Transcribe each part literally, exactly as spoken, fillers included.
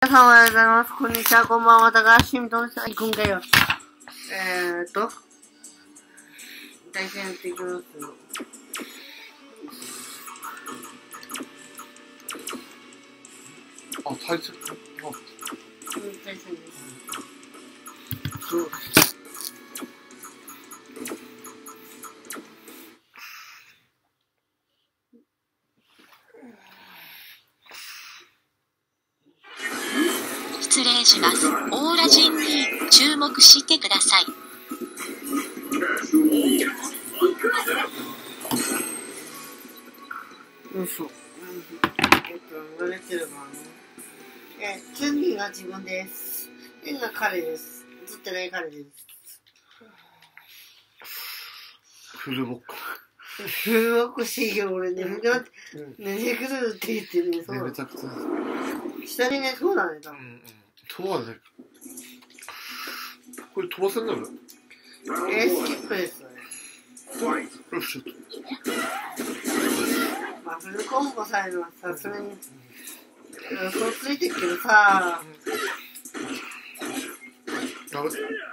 皆さんおはようございます。こんにちは、こんばんは。高橋みともさん、今回は、えーっと、対戦やっていきます。 あ、対戦、あ、 うん、対戦です。そう。 失礼します。オーラ人に注目してください。 よいしょ。えっと、言われてるのはね。え、チュンリーが自分です。エンが彼です。映ってない彼です。 フルボック。 すごくしいよ、俺眠くなって、寝てくるって言ってね、そう。 眠たくて。 下にね、そうだね、多分。 うんうん。飛ばね。これ飛ばせんだよね。 えー、スキップですよね。 よし、ちょっと。 まあ、フルコンボさえのはさすがに、そうついてるけどさ、 やべ。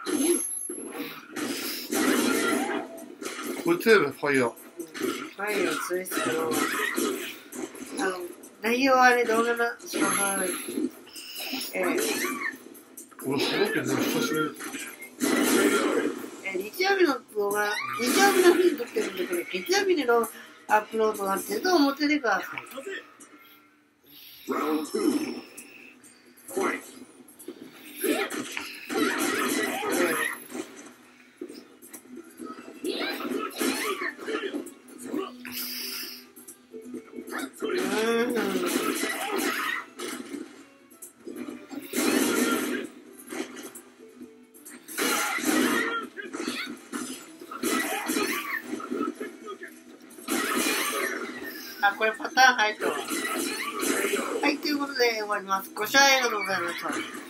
これテーブルファイヤー。 ファイヤー強いっすけど、あの、内容はね、動画の仕事はない。えー、 俺、すごくね、久しぶり。 えー、日曜日の動画、日曜日の日に撮ってるんで、これ、月曜日にのアップロードなってると思ってるから、あ、これパターン入ったわ。はい、ということで終わります。ご視聴ありがとうございました。